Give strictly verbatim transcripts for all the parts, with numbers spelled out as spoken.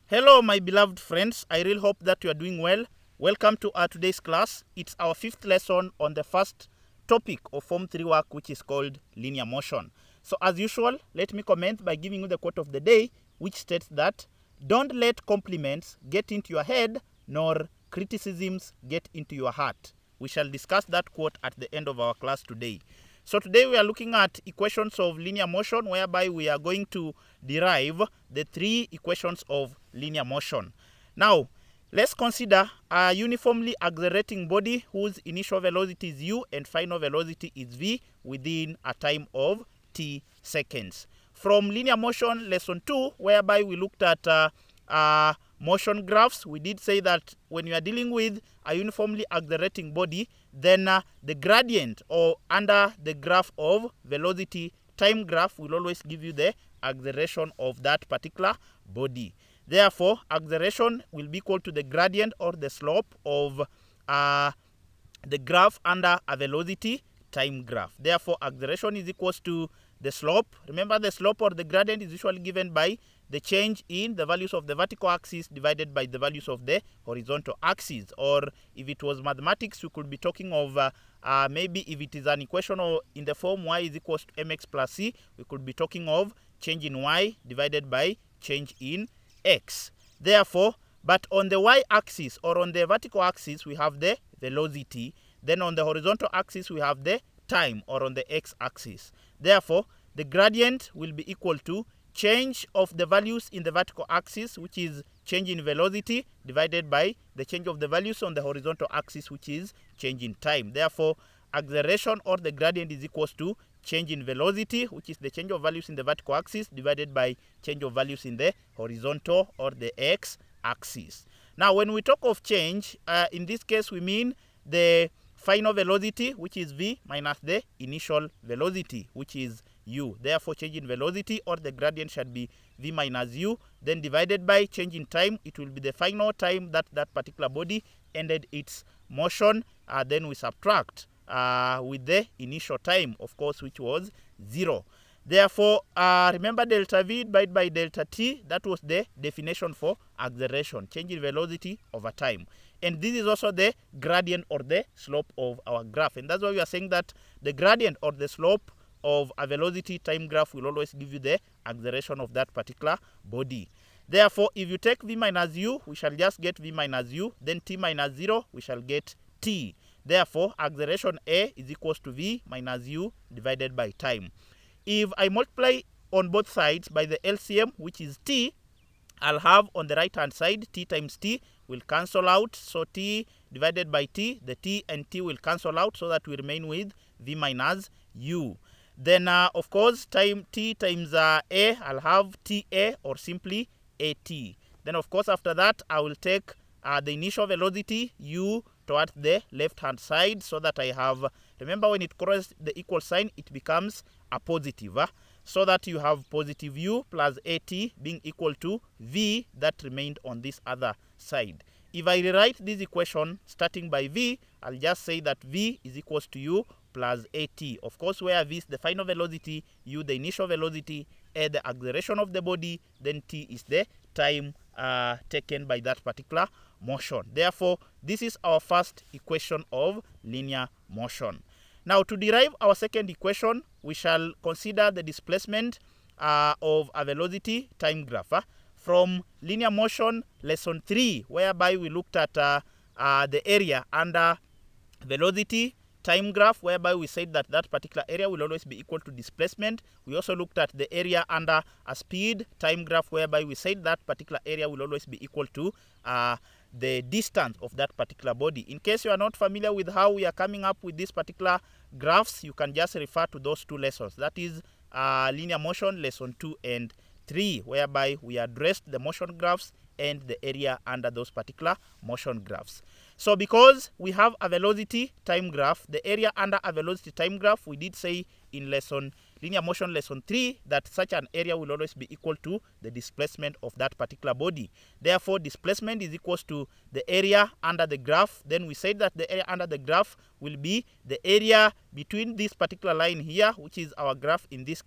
Hello, my beloved friends. I really hope that you are doing well. Welcome to our today's class. It's our fifth lesson on the first topic of Form three work, which is called linear motion. So as usual, let me comment by giving you the quote of the day, which states that, "Don't let compliments get into your head, nor criticisms get into your heart." We shall discuss that quote at the end of our class today. So today we are looking at equations of linear motion, whereby we are going to derive the three equations of linear motion. Now, let's consider a uniformly accelerating body whose initial velocity is u and final velocity is v within a time of t seconds. From linear motion lesson two, whereby we looked at uh, uh, motion graphs, we did say that when you are dealing with a uniformly accelerating body, then uh, the gradient or under the graph of velocity time graph will always give you the acceleration of that particular body. Therefore, acceleration will be equal to the gradient or the slope of uh, the graph under a velocity time graph. Therefore, acceleration is equals to the slope. Remember, the slope or the gradient is usually given by the change in the values of the vertical axis divided by the values of the horizontal axis. Or if it was mathematics, we could be talking of uh, uh, maybe if it is an equation or in the form y is equals to mx plus c, we could be talking of change in y divided by change in x. Therefore, but on the y-axis or on the vertical axis, we have the velocity. Then on the horizontal axis, we have the time, or on the x-axis. Therefore, the gradient will be equal to change of the values in the vertical axis, which is change in velocity, divided by the change of the values on the horizontal axis, which is change in time. Therefore, acceleration or the gradient is equals to change in velocity, which is the change of values in the vertical axis, divided by change of values in the horizontal or the x-axis. Now, when we talk of change, uh, in this case, we mean the final velocity, which is v, minus the initial velocity, which is u. Therefore, change in velocity or the gradient should be v minus u. Then divided by change in time, it will be the final time that that particular body ended its motion. Uh, then we subtract uh, with the initial time, of course, which was zero. Therefore, uh, remember delta v divided by delta t, that was the definition for acceleration, change in velocity over time. And this is also the gradient or the slope of our graph. And that's why we are saying that the gradient or the slope of a velocity time graph will always give you the acceleration of that particular body. Therefore, if you take v minus u, we shall just get v minus u. Then t minus zero, we shall get t. Therefore, acceleration A is equals to v minus u divided by time. If I multiply on both sides by the L C M, which is t, I'll have on the right hand side t times t will cancel out. So t divided by t, the t and t will cancel out, so that we remain with v minus u. Then, uh, of course, time t times uh, a, I'll have ta or simply at. Then, of course, after that, I will take uh, the initial velocity u towards the left hand side, so that I have, remember when it crosses the equal sign, it becomes a positive. Uh, so that you have positive u plus at being equal to v that remained on this other side. If I rewrite this equation starting by v, I'll just say that v is equals to u plus at. Of course, where v is the final velocity, u the initial velocity, a the acceleration of the body, then t is the time uh, taken by that particular motion. Therefore, this is our first equation of linear motion. Now, to derive our second equation, we shall consider the displacement uh, of a velocity time graph uh, from linear motion lesson three, whereby we looked at uh, uh, the area under velocity time graph, whereby we said that that particular area will always be equal to displacement. We also looked at the area under a speed time graph, whereby we said that particular area will always be equal to uh, the distance of that particular body. In case you are not familiar with how we are coming up with these particular graphs, you can just refer to those two lessons. That is uh, linear motion lesson two and three, whereby we addressed the motion graphs and the area under those particular motion graphs. So because we have a velocity time graph, the area under a velocity time graph, we did say in lesson linear motion lesson three that such an area will always be equal to the displacement of that particular body. Therefore, displacement is equals to the area under the graph. Then we said that the area under the graph will be the area between this particular line here, which is our graph in this case,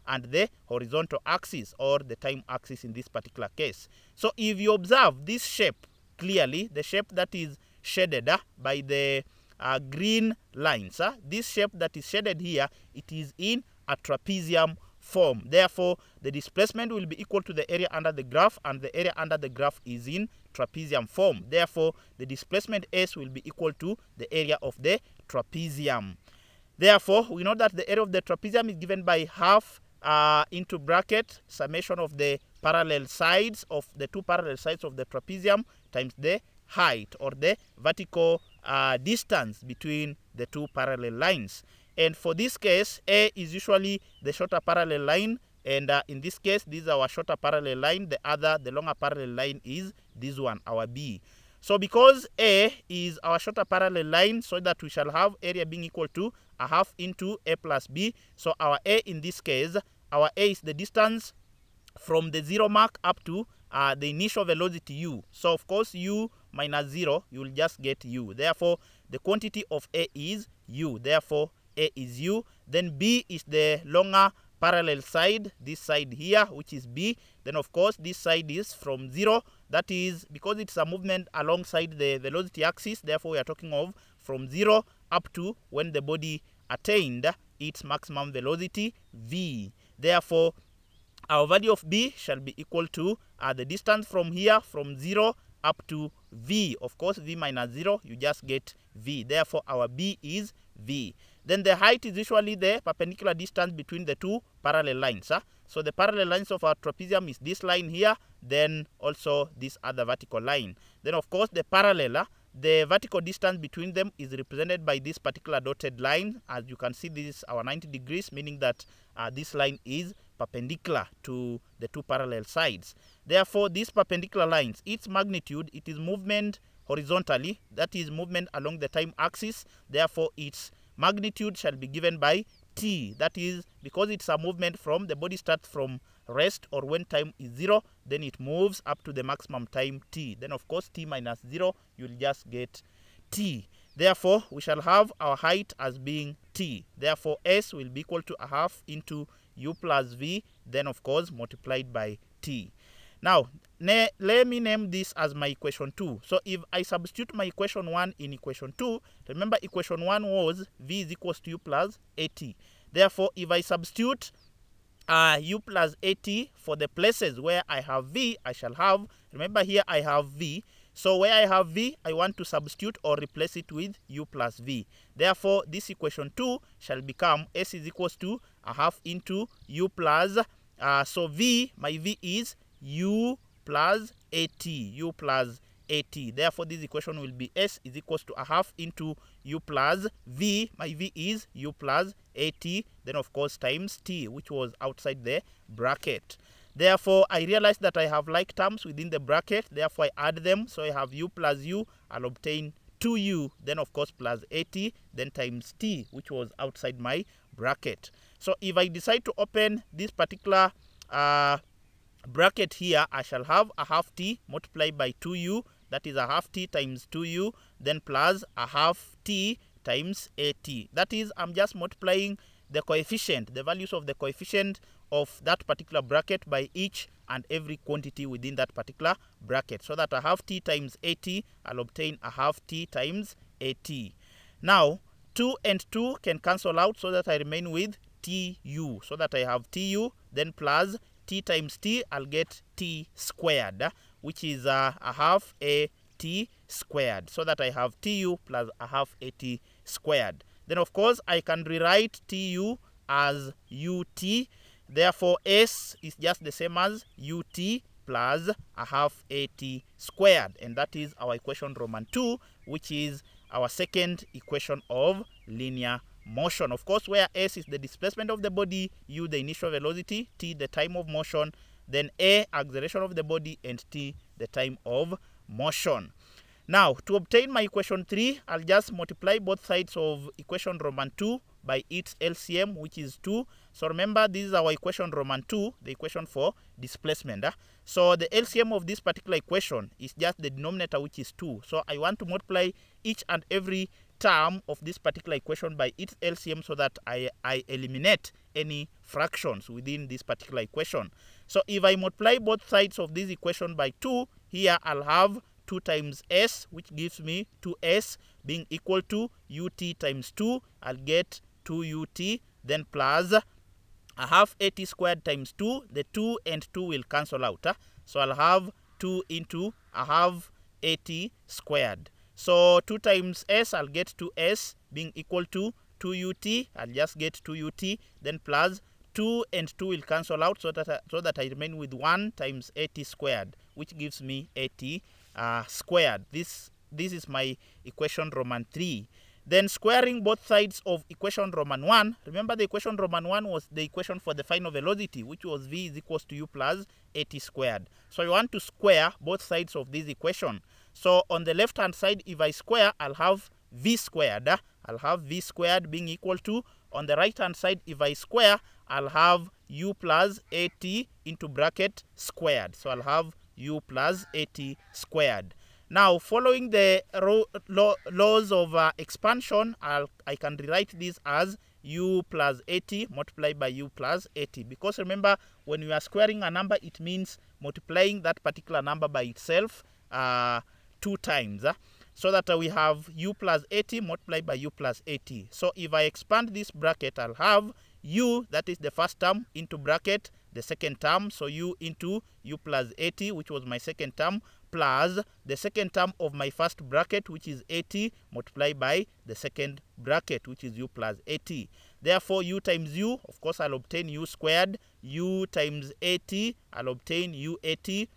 and the horizontal axis, or the time axis in this particular case. So if you observe this shape clearly, the shape that is shaded uh, by the uh, green lines, uh, this shape that is shaded here, it is in a trapezium form. Therefore, the displacement will be equal to the area under the graph, and the area under the graph is in trapezium form. Therefore, the displacement S will be equal to the area of the trapezium. Therefore, we know that the area of the trapezium is given by half uh, into bracket summation of the parallel sides of the two parallel sides of the trapezium times the height, or the vertical uh, distance between the two parallel lines. And for this case, A is usually the shorter parallel line, and uh, in this case, this is our shorter parallel line. The other, the longer parallel line, is this one, our B. So because A is our shorter parallel line, so that we shall have area being equal to a half into A plus B. So our A in this case, our A is the distance from the zero mark up to uh, the initial velocity U. So of course, U minus zero, you will just get U. Therefore, the quantity of A is U. Therefore, A is U. Then B is the longer parallel side, this side here, which is B. Then of course, this side is from zero. That is because it's a movement alongside the velocity axis. Therefore, we are talking of from zero up to when the body attained its maximum velocity, V. Therefore, our value of B shall be equal to uh, the distance from here, from zero up to V. Of course, V minus zero, you just get V. Therefore, our B is V. Then the height is usually the perpendicular distance between the two parallel lines. Huh? So the parallel lines of our trapezium is this line here, then also this other vertical line. Then of course, the parallel, huh? the vertical distance between them is represented by this particular dotted line. As you can see, this is our ninety degrees, meaning that uh, this line is perpendicular to the two parallel sides. Therefore, these perpendicular lines, its magnitude, it is movement horizontally, that is movement along the time axis. Therefore, its magnitude shall be given by T. That is because it's a movement from the body starts from rest, or when time is zero, then it moves up to the maximum time T. Then of course, T minus zero, you'll just get T. Therefore, we shall have our height as being T. Therefore, S will be equal to a half into U plus V, then of course multiplied by T. Now, let me name this as my equation two. So if I substitute my equation one in equation two, remember equation one was V is equals to U plus AT. Therefore, if I substitute uh, U plus AT for the places where I have V, I shall have, remember here I have V. So where I have V, I want to substitute or replace it with U plus V. Therefore, this equation two shall become S is equals to a half into U plus, uh, so V, my V is U plus AT, U plus AT. Therefore, this equation will be S is equals to a half into U plus V, my V is U plus AT, then of course times T, which was outside the bracket. Therefore, I realize that I have like terms within the bracket. Therefore, I add them. So I have U plus U. I'll obtain two U, then of course plus AT, then times T, which was outside my bracket. So if I decide to open this particular uh, bracket here, I shall have a half T multiplied by two U. That is a half T times two U, then plus a half T times AT. That is, I'm just multiplying the coefficient, the values of the coefficient of that particular bracket by each and every quantity within that particular bracket. So that a half T times AT, I'll obtain a half T times AT. Now, two and two can cancel out so that I remain with T U. So that I have T U, then plus T times T, I'll get T squared, which is uh, a half A T squared. So that I have T U plus a half A T squared. Then of course, I can rewrite T U as U T. Therefore, S is just the same as U T plus a half A T squared. And that is our equation Roman two, which is our second equation of linear motion. Of course, where S is the displacement of the body, U the initial velocity, T the time of motion, then A acceleration of the body, and T the time of motion. Now, to obtain my equation three, I'll just multiply both sides of equation Roman two by its L C M, which is two. So remember, this is our equation Roman two, the equation for displacement. Huh? So the L C M of this particular equation is just the denominator, which is two. So I want to multiply each and every term of this particular equation by its L C M so that I, I eliminate any fractions within this particular equation. So if I multiply both sides of this equation by two, here I'll have two times s, which gives me two s being equal to ut times two. I'll get two ut, then plus I have eighty squared times two. The two and two will cancel out. Huh? So I'll have two into, I have eighty squared. So two times s, I'll get two s being equal to two ut. I'll just get two ut, then plus two and two will cancel out, so that I, so that I remain with one times eighty squared, which gives me eighty uh, squared. This, this is my equation Roman three. Then squaring both sides of equation Roman one. Remember the equation Roman one was the equation for the final velocity, which was v is equals to u plus eighty squared. So you want to square both sides of this equation. So on the left hand side, if I square, I'll have v squared. I'll have v squared being equal to, on the right hand side, if I square, I'll have u plus eighty into bracket squared. So I'll have u plus eighty squared. Now, following the law, laws of uh, expansion, I'll, I can rewrite this as u plus eighty multiplied by u plus eighty. Because remember, when you are squaring a number, it means multiplying that particular number by itself uh, two times. Uh, so that uh, we have u plus eighty multiplied by u plus eighty. So if I expand this bracket, I'll have u, that is the first term, into bracket the second term. So u into u plus eighty, which was my second term, plus the second term of my first bracket, which is eighty, multiplied by the second bracket, which is u plus eighty. Therefore, u times u, of course, I'll obtain u squared. U times eighty, I'll obtain u eighty.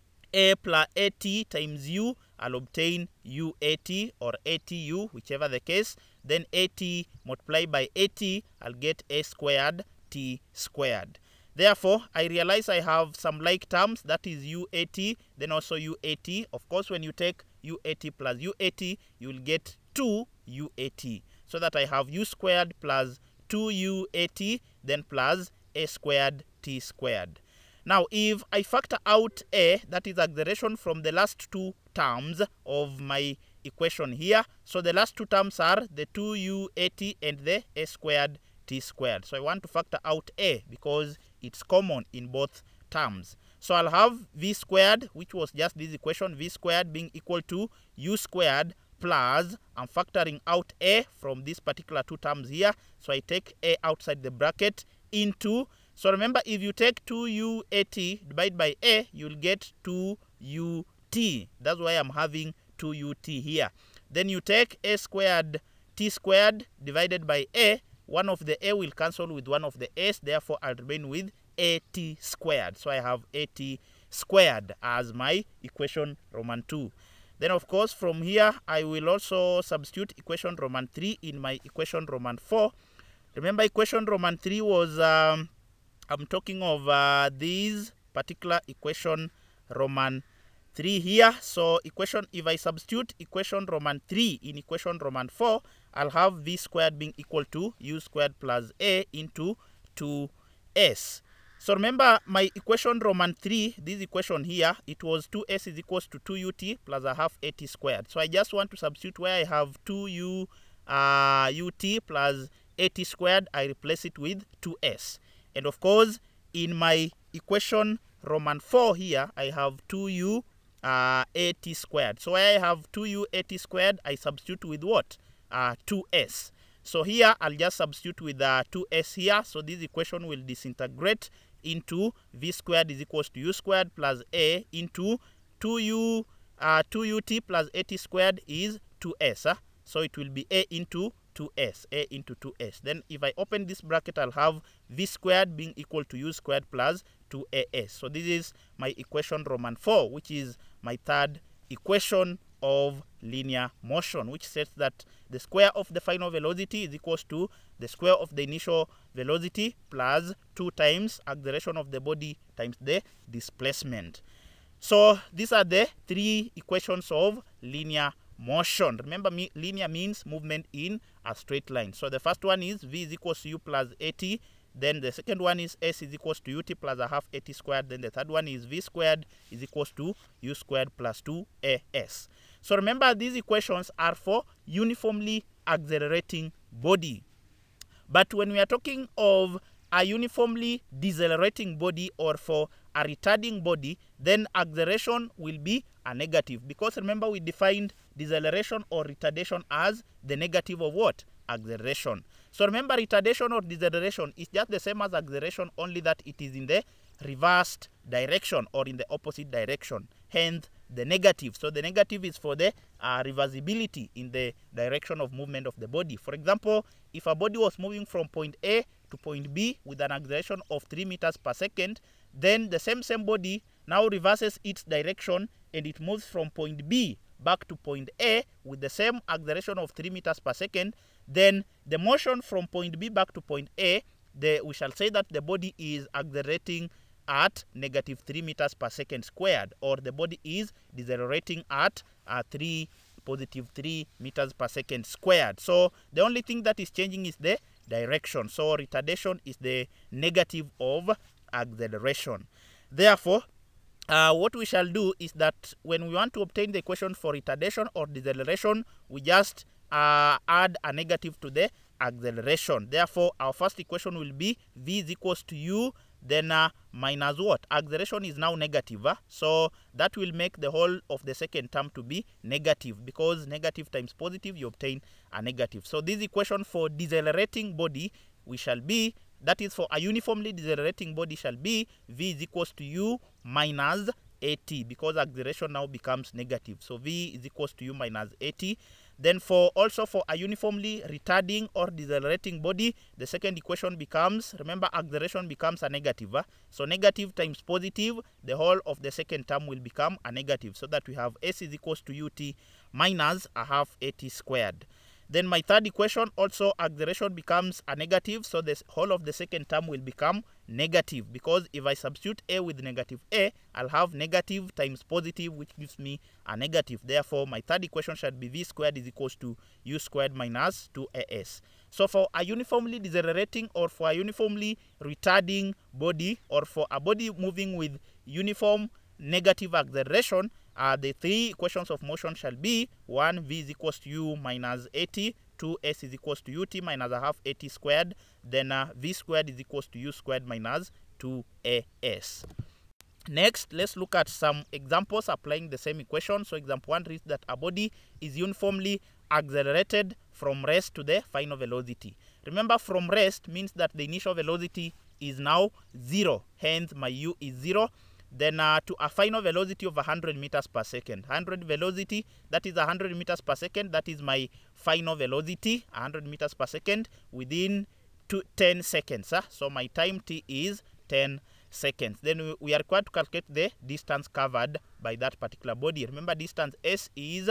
A plus eighty times u, I'll obtain u eighty or eighty u, whichever the case. Then eighty multiplied by eighty, I'll get a squared t squared. Therefore, I realize I have some like terms, that is u eighty, then also u eighty. Of course, when you take u eighty plus u eighty, you will get two u eighty. So that I have u squared plus two u eighty, then plus a squared t squared. Now, if I factor out a, that is acceleration from the last two terms of my equation here. So the last two terms are the two u eighty and the a squared t squared. So I want to factor out a because it's common in both terms. So I'll have v squared, which was just this equation, v squared being equal to u squared plus, I'm factoring out a from these particular two terms here. So I take a outside the bracket into, so remember, if you take two u eighty divided by a, you'll get two u t. That's why I'm having two u t here. Then you take a squared t squared divided by a. One of the a will cancel with one of the a's. Therefore, I'll remain with a t squared. So I have a t squared as my equation Roman two. Then, of course, from here, I will also substitute equation Roman three in my equation Roman four. Remember, equation Roman three was, um, I'm talking of uh, this particular equation Roman three here. So equation, if I substitute equation Roman three in equation Roman four, I'll have v squared being equal to u squared plus a into two s. So remember, my equation Roman three, this equation here, it was two s is equals to two u t plus I have eighty squared. So I just want to substitute where I have two u uh, ut plus eighty squared, I replace it with two s. And of course, in my equation Roman four here, I have two u uh, eighty squared. So where I have two u eighty squared, I substitute with what? Uh, two s. So here, I'll just substitute with uh, two s here. So this equation will disintegrate into v squared is equals to u squared plus a into two u, uh, two u t plus eighty squared is two s. Huh? So it will be a into two s, a into two s. Then if I open this bracket, I'll have v squared being equal to u squared plus two a s. So this is my equation Roman four, which is my third equation of linear motion, which says that the square of the final velocity is equals to the square of the initial velocity plus two times acceleration of the body times the displacement. So these are the three equations of linear motion. Remember, me, linear means movement in a straight line. So the first one is v is equals to u plus eighty. Then the second one is s is equals to ut plus a half eighty squared. Then the third one is v squared is equals to u squared plus two a s. So remember, these equations are for uniformly accelerating body. But when we are talking of a uniformly decelerating body or for a retarding body, then acceleration will be a negative, because remember we defined deceleration or retardation as the negative of what? Acceleration. So remember, retardation or deceleration is just the same as acceleration, only that it is in the reversed direction or in the opposite direction, hence the negative. So the negative is for the uh, reversibility in the direction of movement of the body. For example, if a body was moving from point A to point B with an acceleration of three meters per second, then the same same body now reverses its direction and it moves from point B back to point A with the same acceleration of three meters per second. Then the motion from point B back to point A, the, we shall say that the body is accelerating at negative three meters per second squared, or the body is decelerating at uh, three positive three meters per second squared. So the only thing that is changing is the direction. So retardation is the negative of acceleration. Therefore, uh, what we shall do is that when we want to obtain the equation for retardation or deceleration, we just uh, add a negative to the acceleration. Therefore, our first equation will be v is equals to u, then uh, minus what? Acceleration is now negative. Huh? So that will make the whole of the second term to be negative, because negative times positive, you obtain a negative. So this equation for decelerating body, we shall be, that is for a uniformly decelerating body, shall be v is equals to u minus at, because acceleration now becomes negative. So v is equals to u minus at. Then for also for a uniformly retarding or decelerating body, the second equation becomes, remember, acceleration becomes a negative. Huh? So negative times positive, the whole of the second term will become a negative, so that we have s is equals to ut minus a half at squared. Then my third equation, also acceleration becomes a negative, so the whole of the second term will become negative, because if I substitute a with negative a, I'll have negative times positive, which gives me a negative. Therefore, my third equation shall be v squared is equals to u squared minus two a s. So for a uniformly decelerating or for a uniformly retarding body, or for a body moving with uniform negative acceleration, uh, the three equations of motion shall be one, v is equals to u minus at, two, s is equals to ut minus a half at squared, then uh, v squared is equals to u squared minus two a s. Next, let's look at some examples applying the same equation. So example one reads that a body is uniformly accelerated from rest to the final velocity. Remember, from rest means that the initial velocity is now zero, hence my u is zero. Then uh, to a final velocity of one hundred meters per second. one hundred velocity, that is one hundred meters per second, that is my final velocity, one hundred meters per second within two, ten seconds. Huh? So my time t is ten seconds. Then we, we are required to calculate the distance covered by that particular body. Remember, distance s is,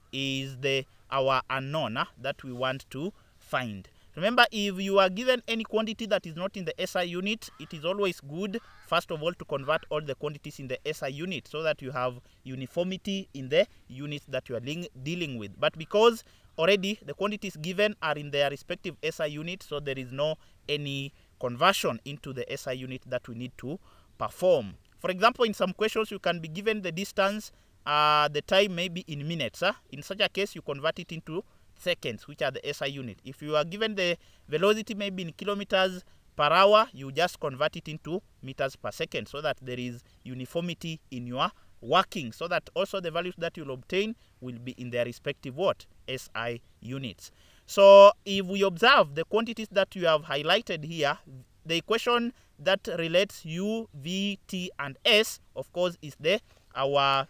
is the our unknown huh, that we want to find. Remember, if you are given any quantity that is not in the S I unit, it is always good, first of all, to convert all the quantities in the S I unit, so that you have uniformity in the units that you are dealing with. But because already the quantities given are in their respective S I unit, so there is no any conversion into the S I unit that we need to perform. For example, in some questions, you can be given the distance, uh, the time may be in minutes. Huh? In such a case, you convert it into seconds, which are the S I unit. If you are given the velocity maybe in kilometers per hour, you just convert it into meters per second, so that there is uniformity in your working, so that also the values that you'll obtain will be in their respective what? S I units. So if we observe the quantities that you have highlighted here, the equation that relates u, v, t, and s, of course, is the our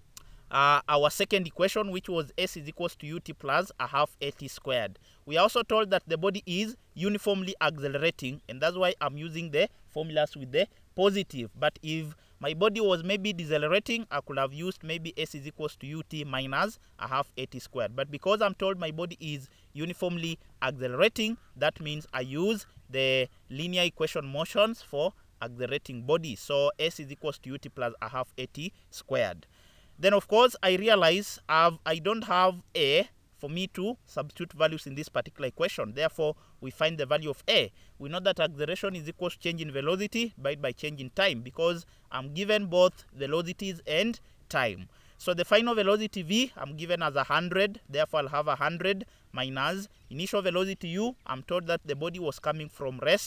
Uh, our second equation, which was s is equals to ut plus a half at squared. We are also told that the body is uniformly accelerating, and that's why I'm using the formulas with the positive. But if my body was maybe decelerating, I could have used maybe s is equals to ut minus a half at squared. But because I'm told my body is uniformly accelerating, that means I use the linear equation motions for accelerating body. So s is equals to ut plus a half at squared. Then, of course, I realize I've, I don't have a for me to substitute values in this particular equation. Therefore, we find the value of a. We know that acceleration is equal to change in velocity by, by change in time, because I'm given both velocities and time. So the final velocity v, I'm given as one hundred. Therefore, I'll have one hundred minus initial velocity u. I'm told that the body was coming from rest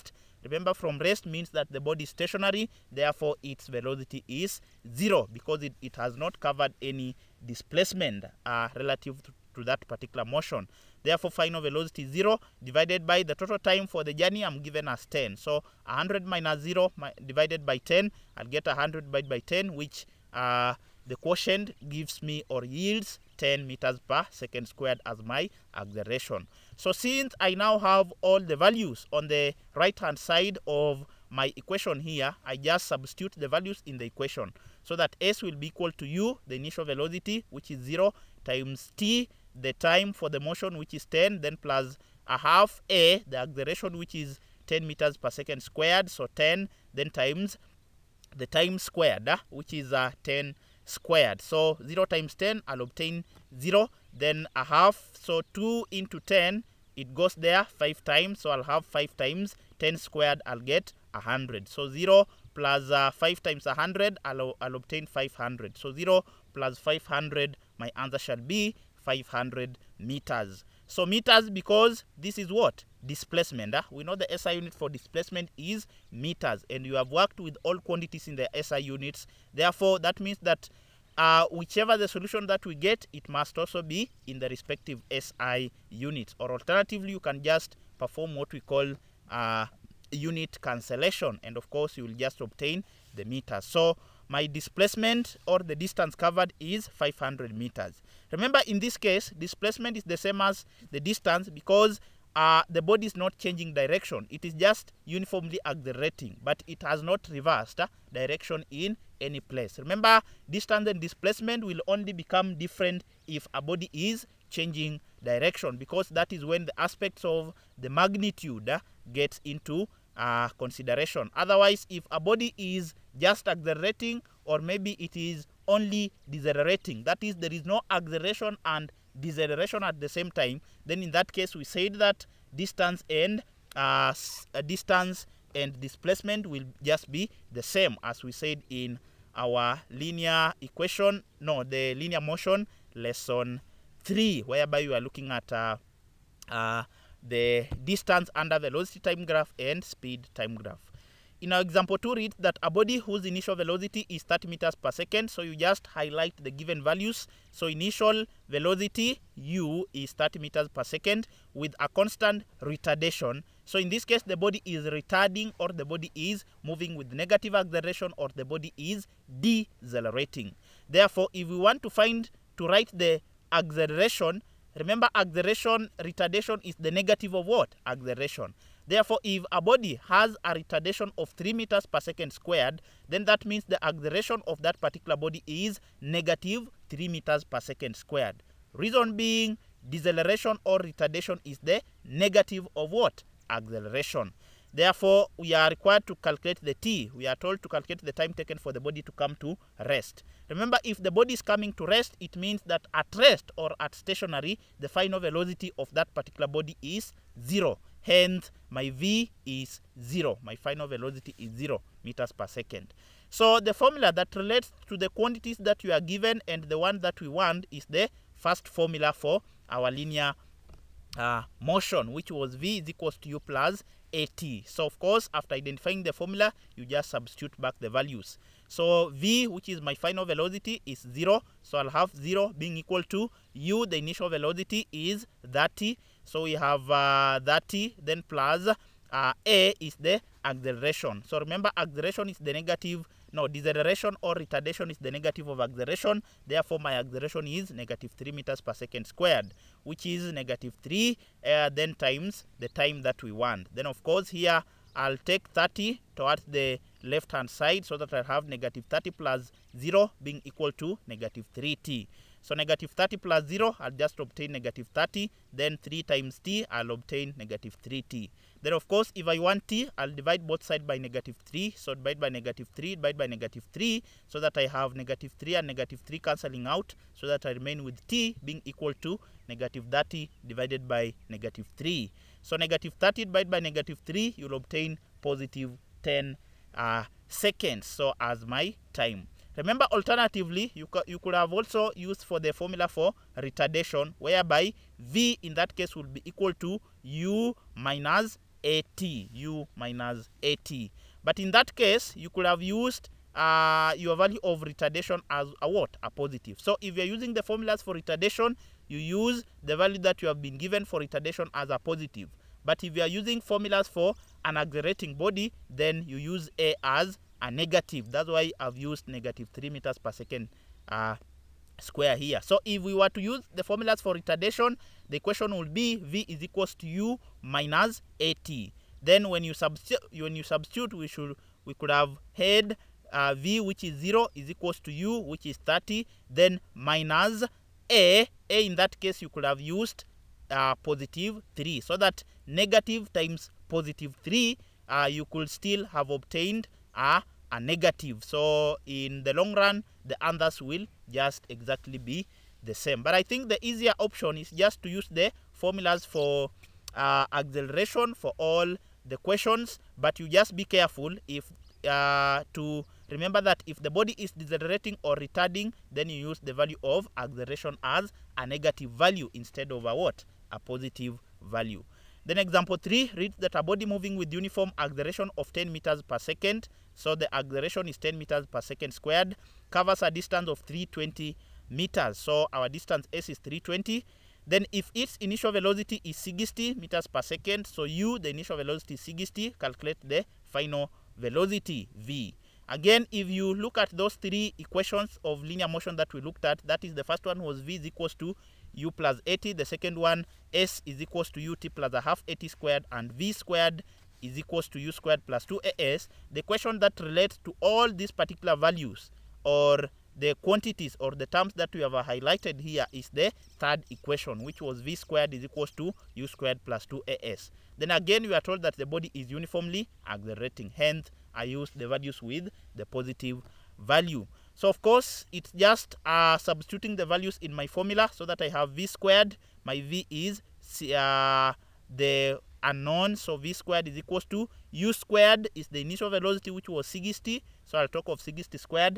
Remember, from rest means that the body is stationary, therefore its velocity is zero because it, it has not covered any displacement uh, relative to, to that particular motion. Therefore, final velocity is zero divided by the total time for the journey I'm given as ten. So one hundred minus zero divided by ten, I'll get one hundred divided by ten, which uh, the quotient gives me or yields ten meters per second squared as my acceleration. So since I now have all the values on the right hand side of my equation here, I just substitute the values in the equation so that s will be equal to u, the initial velocity, which is zero, times t, the time for the motion, which is ten, then plus a half a, the acceleration, which is ten meters per second squared, so ten, then times the time squared, uh, which is uh, ten squared. So zero times ten, I'll obtain zero, then a half, so two into ten, it goes there five times, so I'll have five times ten squared, I'll get one hundred. So zero plus uh, five times one hundred, I'll, I'll obtain five hundred. So zero plus five hundred, my answer shall be five hundred meters. So meters, because this is what? Displacement. Huh? We know the S I unit for displacement is meters, and you have worked with all quantities in the S I units. Therefore, that means that uh, whichever the solution that we get, it must also be in the respective S I units. Or alternatively, you can just perform what we call uh, unit cancellation, and of course, you will just obtain the meters. So my displacement or the distance covered is five hundred meters. Remember, in this case, displacement is the same as the distance because uh, the body is not changing direction. It is just uniformly accelerating, but it has not reversed uh, direction in any place. Remember, distance and displacement will only become different if a body is changing direction, because that is when the aspects of the magnitude uh, gets into uh, consideration. Otherwise, if a body is just accelerating, or maybe it is only decelerating, that is, there is no acceleration and deceleration at the same time, then in that case we said that distance and uh, uh, distance and displacement will just be the same as we said in our linear equation, no, the linear motion lesson three, whereby we are looking at uh, uh, the distance under velocity time graph and speed time graph. In our example two, read that a body whose initial velocity is thirty meters per second. So you just highlight the given values. So initial velocity u is thirty meters per second with a constant retardation. So in this case, the body is retarding, or the body is moving with negative acceleration, or the body is decelerating. Therefore, if we want to find to write the acceleration, remember, acceleration, retardation is the negative of what? Acceleration. Therefore, if a body has a retardation of three meters per second squared, then that means the acceleration of that particular body is negative three meters per second squared. Reason being, deceleration or retardation is the negative of what? Acceleration. Therefore, we are required to calculate the t. We are told to calculate the time taken for the body to come to rest. Remember, if the body is coming to rest, it means that at rest or at stationary, the final velocity of that particular body is zero. Hence, my v is zero. My final velocity is zero meters per second. So the formula that relates to the quantities that you are given and the one that we want is the first formula for our linear uh, motion, which was v is equals to u plus at. So of course, after identifying the formula, you just substitute back the values. So v, which is my final velocity, is zero. So I'll have zero being equal to u, the initial velocity is thirty. So we have uh, thirty, then plus uh, a is the acceleration. So remember, acceleration is the negative, no, deceleration or retardation is the negative of acceleration. Therefore, my acceleration is negative three meters per second squared, which is negative three, uh, then times the time that we want. Then, of course, here I'll take thirty towards the left hand side so that I have negative thirty plus zero being equal to negative three t. So negative thirty plus zero, I'll just obtain negative thirty. Then three times t, I'll obtain negative three t. Then, of course, if I want t, I'll divide both sides by negative three. So divide by negative three, divide by negative three, so that I have negative three and negative three cancelling out, so that I remain with t being equal to negative thirty divided by negative three. So negative thirty divided by negative three, you'll obtain positive ten uh, seconds. So as my time. Remember, alternatively, you, you could have also used for the formula for retardation, whereby v in that case will be equal to u minus at, u minus at. But in that case, you could have used uh, your value of retardation as a what? A positive. So if you're using the formulas for retardation, you use the value that you have been given for retardation as a positive. But if you are using formulas for an accelerating body, then you use A as a negative. That's why I've used negative three meters per second uh, square here. So if we were to use the formulas for retardation, the equation would be V is equals to U minus AT. Then when you substitute, when you substitute, we should we could have had uh, V, which is zero, is equals to U, which is thirty. Then minus A. A in that case you could have used uh, positive three, so that negative times positive three, uh, you could still have obtained a, a negative. So in the long run, the answers will just exactly be the same. But I think the easier option is just to use the formulas for uh, acceleration for all the questions, but you just be careful if uh, to remember that if the body is decelerating or retarding, then you use the value of acceleration as a negative value instead of a what? A positive value. Then example three reads that a body moving with uniform acceleration of ten meters per second, so the acceleration is ten meters per second squared, covers a distance of three hundred twenty meters. So our distance s is three hundred twenty. Then if its initial velocity is sixty meters per second, so u, the initial velocity is sixty, calculate the final velocity v. Again, if you look at those three equations of linear motion that we looked at, that is, the first one was v is equals to u plus eighty, the second one s is equals to ut plus a half eighty squared, and v squared is equals to u squared plus two a s. The equation that relates to all these particular values, or the quantities or the terms that we have highlighted here, is the third equation, which was v squared is equals to u squared plus two a s. Then again, we are told that the body is uniformly accelerating. Hence, I used the values with the positive value. So of course, it's just uh, substituting the values in my formula so that I have v squared. My v is uh, the unknown, so v squared is equals to u squared is the initial velocity, which was sixty. So I'll talk of sixty squared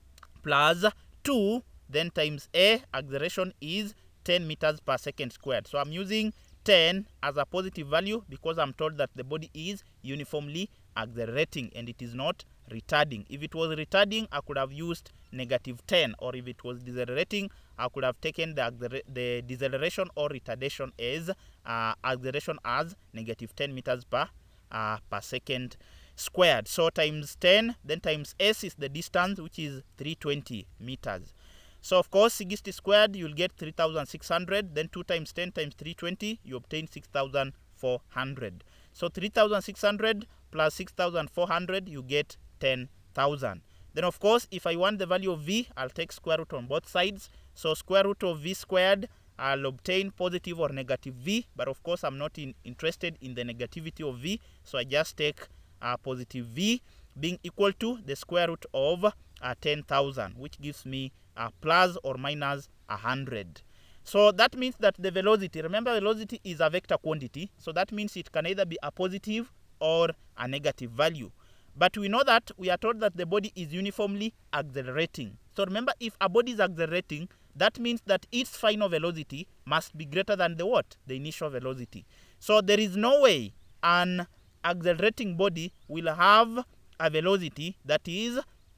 plus two, then times a, acceleration is ten meters per second squared. So I'm using ten as a positive value because I'm told that the body is uniformly accelerating and it is not retarding. If it was retarding, I could have used negative ten, or if it was decelerating, I could have taken the, the deceleration or retardation as uh, acceleration as negative ten meters per, uh, per second squared. So times ten, then times s is the distance, which is three hundred twenty meters. So of course, sixty squared, you'll get three thousand six hundred. Then two times ten times three hundred twenty, you obtain six thousand four hundred. So three thousand six hundred plus six thousand four hundred, you get ten thousand. Then of course, if I want the value of v, I'll take square root on both sides. So square root of v squared, I'll obtain positive or negative v. But of course, I'm not in, interested in the negativity of v. So I just take uh, positive v being equal to the square root of uh, ten thousand, which gives me uh, plus or minus one hundred. So that means that the velocity, remember velocity is a vector quantity, so that means it can either be a positive or a negative value. But we know that we are told that the body is uniformly accelerating. So remember, if a body is accelerating, that means that its final velocity must be greater than the what? The initial velocity. So there is no way an accelerating body will have a velocity that is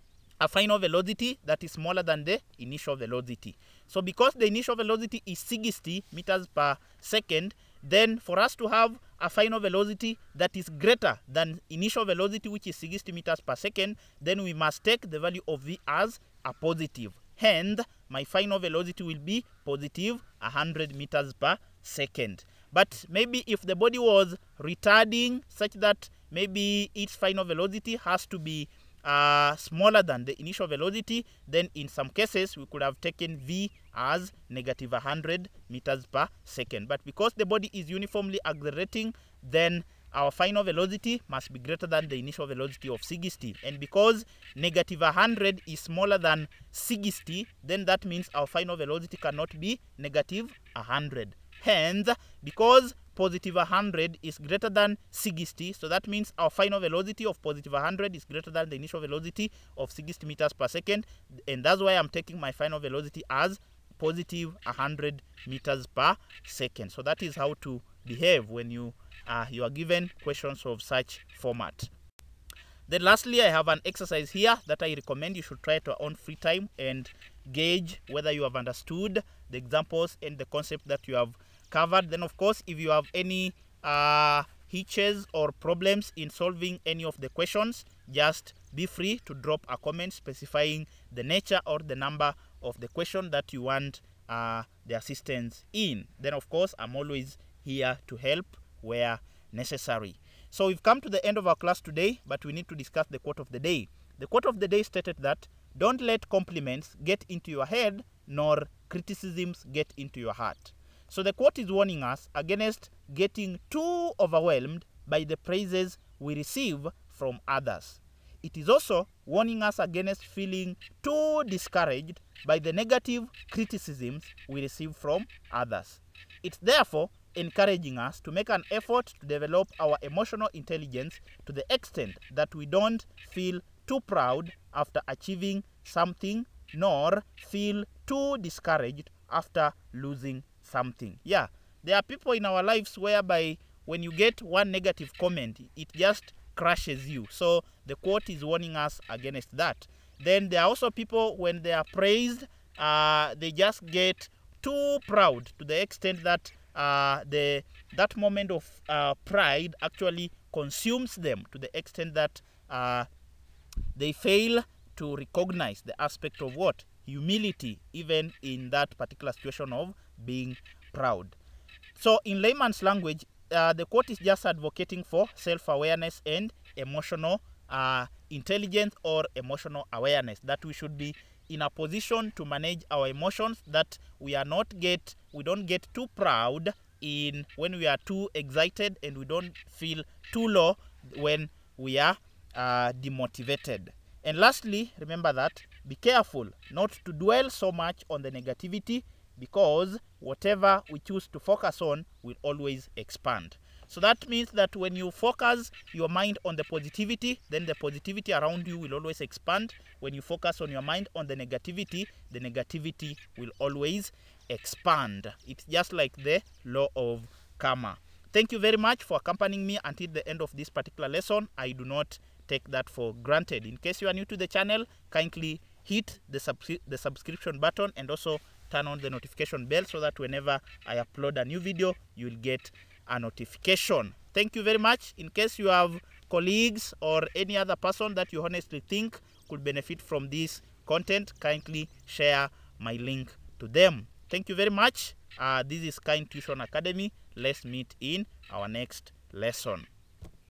a final velocity that is smaller than the initial velocity. So because the initial velocity is sixty meters per second, then for us to have a final velocity that is greater than initial velocity, which is sixty meters per second, then we must take the value of v as a positive. Hence, my final velocity will be positive one hundred meters per second. But maybe if the body was retarding such that maybe its final velocity has to be uh, smaller than the initial velocity, then in some cases we could have taken v as negative one hundred meters per second. But because the body is uniformly accelerating, then our final velocity must be greater than the initial velocity of sixty. And because negative one hundred is smaller than sixty, then that means our final velocity cannot be negative one hundred. Hence, because positive one hundred is greater than sixty, so that means our final velocity of positive one hundred is greater than the initial velocity of sixty meters per second. And that's why I'm taking my final velocity as positive one hundred meters per second. So that is how to behave when you uh, you are given questions of such format. Then lastly, I have an exercise here that I recommend you should try at your own free time and gauge whether you have understood the examples and the concept that you have covered. Then of course, if you have any uh, hitches or problems in solving any of the questions, just be free to drop a comment specifying the nature or the number of the question that you want uh, the assistance in. Then of course, I'm always here to help where necessary. So we've come to the end of our class today, but we need to discuss the quote of the day. The quote of the day stated that, "Don't let compliments get into your head, nor criticisms get into your heart." So the quote is warning us against getting too overwhelmed by the praises we receive from others. It is also warning us against feeling too discouraged by the negative criticisms we receive from others. It's therefore encouraging us to make an effort to develop our emotional intelligence to the extent that we don't feel too proud after achieving something, nor feel too discouraged after losing something. Yeah, there are people in our lives whereby when you get one negative comment, it just crushes you. So the quote is warning us against that. Then there are also people, when they are praised, uh, they just get too proud to the extent that uh, the that moment of uh, pride actually consumes them to the extent that uh, they fail to recognize the aspect of what? Humility, even in that particular situation of being proud. So in layman's language, uh, the quote is just advocating for self-awareness and emotional uh, intelligence or emotional awareness, that we should be in a position to manage our emotions, that we are not get we don't get too proud in when we are too excited, and we don't feel too low when we are uh, demotivated. And lastly, remember that be careful not to dwell so much on the negativity, because whatever we choose to focus on will always expand. So that means that when you focus your mind on the positivity, then the positivity around you will always expand. When you focus on your mind on the negativity, the negativity will always expand. It's just like the law of karma. Thank you very much for accompanying me until the end of this particular lesson. I do not take that for granted. In case you are new to the channel, kindly hit the, subs the subscription button and also turn on the notification bell so that whenever I upload a new video, you'll get a notification. Thank you very much. In case you have colleagues or any other person that you honestly think could benefit from this content, kindly share my link to them. Thank you very much. Uh, this is Kind Tuition Academy. Let's meet in our next lesson.